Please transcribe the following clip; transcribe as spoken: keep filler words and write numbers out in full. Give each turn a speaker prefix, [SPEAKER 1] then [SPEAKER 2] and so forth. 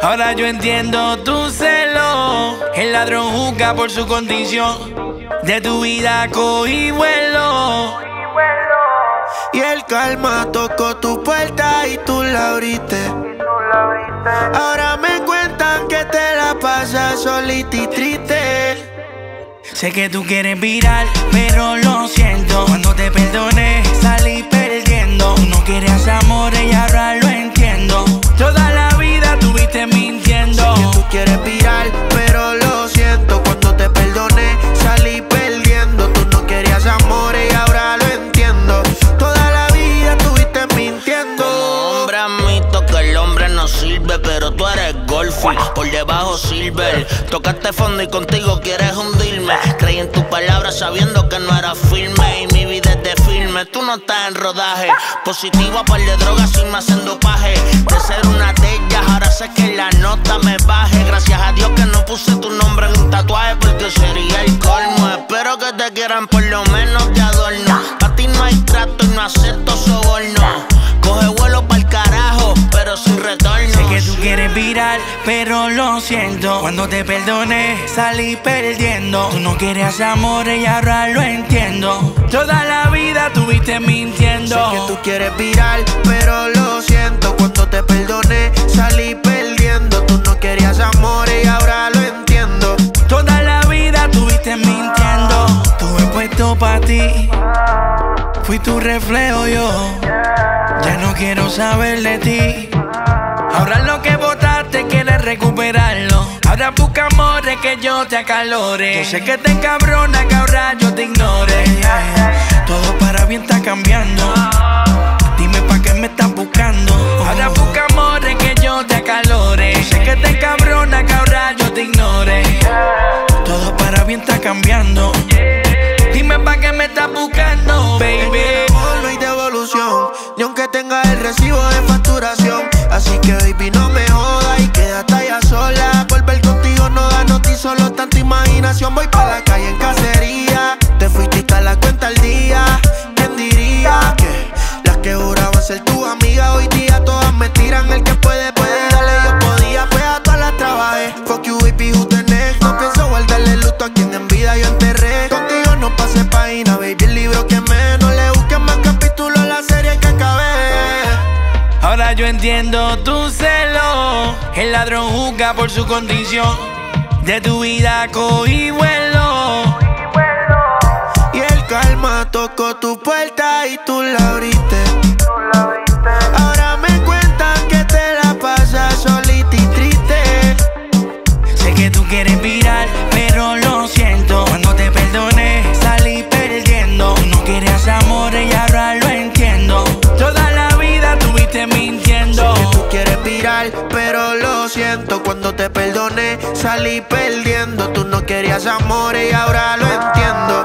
[SPEAKER 1] Ahora yo entiendo tu celo. El ladrón juzga por su condición. De tu vida cogí vuelo.
[SPEAKER 2] Y el calma tocó tu puerta y tú la abriste. Ahora me cuentan que te la pasas solita y triste.
[SPEAKER 1] Sé que tú quieres virar, pero lo siento. Cuando te perdoné, salí perdiendo. Tú no querías amor y ahora lo entiendo. Toda la vida estuviste mintiendo.
[SPEAKER 2] Sé que tú quieres virar, pero lo siento. Cuando te perdoné, salí perdiendo. Tú no querías amor y ahora lo entiendo. Toda la vida estuviste mintiendo.
[SPEAKER 3] Como hombre admito que el hombre no sirve, pero tú eres golfing, por debajo silver. Tocaste fondo y contigo quieres hundirme. Creí en tus palabras sabiendo que no era firme. Y mi vida es de filme, tú no estás en rodaje. Positiva par de drogas sin más en dopaje. De ser una de ellas, ahora sé que la nota me baje. Gracias a Dios que no puse tu nombre en un tatuaje, porque sería el colmo. Espero que te quieran por lo menos de adorno. Pa' ti no hay trato y no acepto soborno. Coge vuelo pa'l carajo, pero sin retorno.
[SPEAKER 1] Sé que tú quieres virar, pero lo siento. Cuando te perdoné, salí perdiendo. Tú no querías amor y ahora lo entiendo. Toda la vida estuviste mintiendo.
[SPEAKER 2] Sé que tú quieres virar, pero lo siento. Cuando te perdoné, salí perdiendo. Tú no querías amor y ahora lo entiendo.
[SPEAKER 1] Toda la vida estuviste mintiendo. Tuve puesto pa' ti, fui tu reflejo yo. Ya no quiero saber de ti. Ahora lo que botaste quieres recuperarlo. Ahora busca amores que yo te acalore. Yo sé que te encabrona que ahora yo te ignore. Todo para bien está cambiando. Dime pa' qué me estás buscando. Ahora busca amores que yo te acalore. Yo sé que te encabrona que ahora yo te ignore. Todo para bien está cambiando. Dime pa' qué me estás buscando, baby.
[SPEAKER 2] No hay devolución, ni aunque tenga el recibo de facturación. Así que baby no me jodas y quédate allá sola. Volver contigo no da noticia, solo tanta imaginación. Voy pa' la calle en cacería. Te fuiste y está la cuenta al día. ¿Quién diría que las que juraban ser tu amiga hoy día todas me tiran? El que puede, puede, dale, yo podía, pues a todas las trabajé. Fuck you baby, who the next? No pienso guardarle luto a quien en vida yo enterré. Contigo no pasé página, baby, el libro que me no le busques más capítulos a la serie que acabé.
[SPEAKER 1] Ahora yo entiendo tu celo. El ladrón juzga por su condición. De tu vida cogí vuelo.
[SPEAKER 2] Y el calma tocó tu puerta y tú la abriste. Ahora me cuentan que te la pasas solita y triste.
[SPEAKER 1] Sé que tú quieres virar, pero lo siento. Cuando te perdoné, salí perdiendo. Tú no querías amor y ahora lo entiendo. Toda la vida estuviste mintiendo.
[SPEAKER 2] Sé que tú quieres virar, pero lo siento. Cuando te perdoné, salí perdiendo. Tú no querías amor y ahora lo entiendo.